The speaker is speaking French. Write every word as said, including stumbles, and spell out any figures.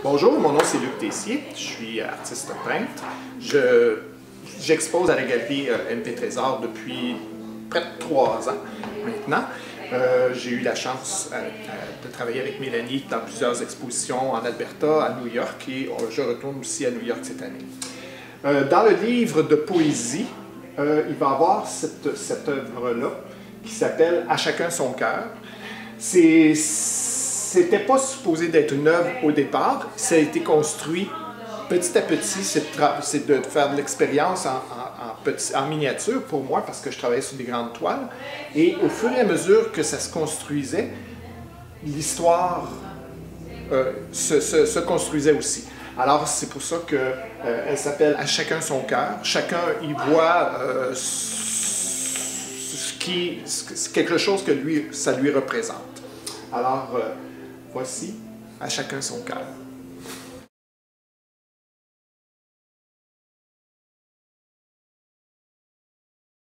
Bonjour, mon nom c'est Luc Tessier, je suis artiste peintre. Je, j'expose à la galerie euh, M P Trésor depuis près de trois ans maintenant. Euh, j'ai eu la chance euh, de travailler avec Mélanie dans plusieurs expositions en Alberta, à New York, et euh, je retourne aussi à New York cette année. Euh, dans le livre de poésie, euh, il va y avoir cette, cette œuvre-là qui s'appelle « À chacun son cœur ». C'est C'était pas supposé d'être une œuvre au départ, ça a été construit petit à petit, c'est de faire de l'expérience en, en, en, petit, en miniature pour moi, parce que je travaillais sur des grandes toiles, et au fur et à mesure que ça se construisait, l'histoire euh, se, se, se construisait aussi. Alors c'est pour ça qu'elle euh, s'appelle « À chacun son cœur », chacun y voit euh, ce qui, quelque chose que lui, ça lui représente. Alors, euh, voici « À chacun son cœur ».